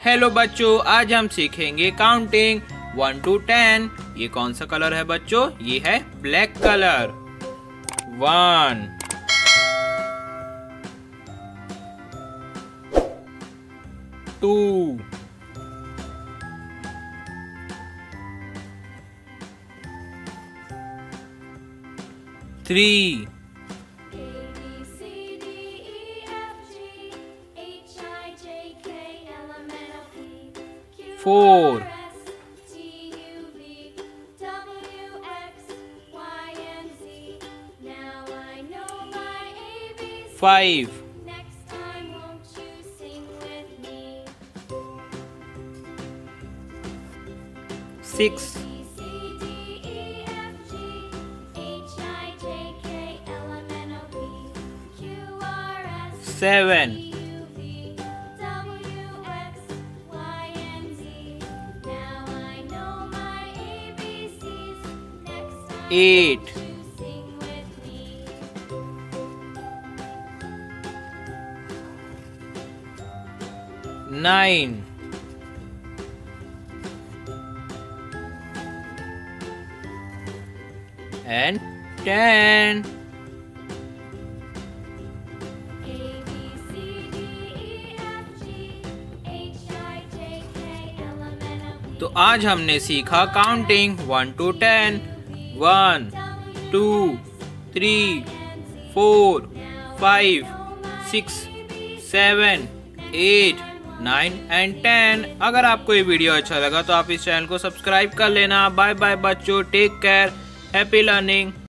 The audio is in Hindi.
हेलो बच्चों, आज हम सीखेंगे काउंटिंग 1 to 10। ये कौन सा कलर है बच्चों? ये है ब्लैक कलर। 1 2 3 4 5 6 7 8 9 and 10। तो आज हमने सीखा काउंटिंग 1 to 10। 1 2 3 4 5 6 7 8 9 and 10। अगर आपको ये वीडियो अच्छा लगा तो आप इस चैनल को सब्सक्राइब कर लेना। बाय बाय बच्चों, टेक केयर, हैप्पी लर्निंग।